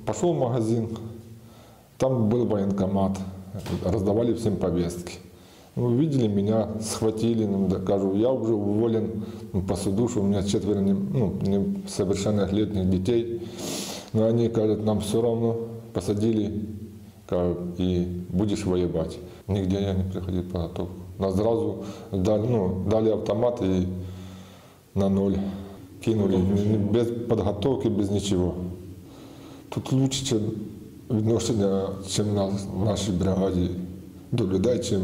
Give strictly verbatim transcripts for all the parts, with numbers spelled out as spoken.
Пошел в магазин, там был военкомат, раздавали всем повестки. Ну, увидели меня, схватили, ну, да, кажу, я уже уволен, ну, по суду, что у меня четверо не, ну, несовершеннолетних детей. Но они говорят, нам все равно, посадили, как, и будешь воевать. Нигде я не приходил подготовку. Нас сразу дали, ну, дали автомат и на ноль кинули, без подготовки, без ничего. Тут лучше, чем відношення, чем на нашей бригаде до людей, чем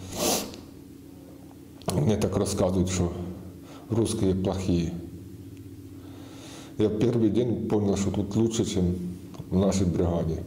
мне так рассказывают, что русские плохие. Я в первый день понял, что тут лучше, чем в нашей бригаде.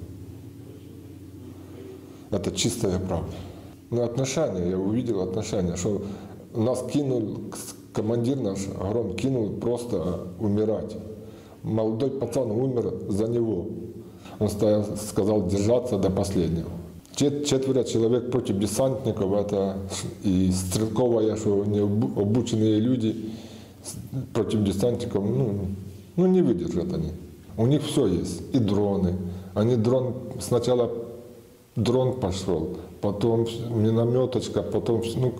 Это чистая правда. Но отношения, я увидел отношения, что нас кинул, командир наш, Гром, кинул просто умирать. Молодой пацан умер за него. Он стоял, сказал держаться до последнего. Четверо человек против десантников, это и стрелковая, что не обученные люди против десантников, ну, ну не выдержат они. У них все есть, и дроны. Они дрон, сначала дрон пошел, потом минометочка, потом, ну,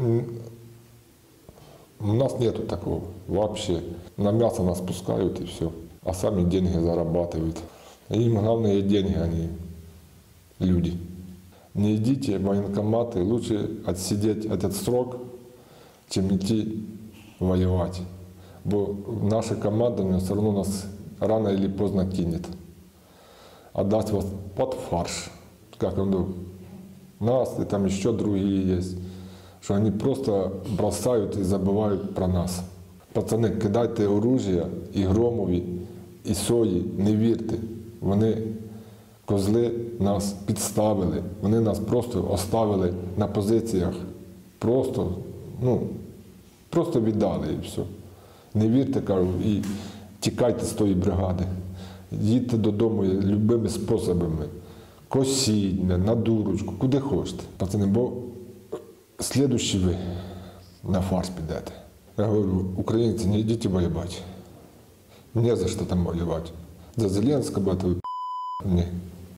у нас нету такого вообще. На мясо нас пускают и все, а сами деньги зарабатывают. Им главное деньги, они люди. Не идите в военкоматы, лучше отсидеть этот срок, чем идти воевать. Бо наша команда все равно нас рано или поздно кинет. Отдаст вас под фарш. Как он думает, нас и там еще другие есть. Что они просто бросают и забывают про нас. Пацани, кидайте оружие і Громові, і Сої, не вірте. Вони, козли, нас підставили, вони нас просто оставили на позиціях, просто, ну, просто віддали і все. Не вірте, кажу, і тікайте з тої бригади. Їдьте додому любими способами. Косіть, на дурочку, куди хочете. Пацани, бо слідуючі ви на фарс підете. Я говорю, українці, не йдіть воювати. Не за що там воювати. За Зеленського, это ні.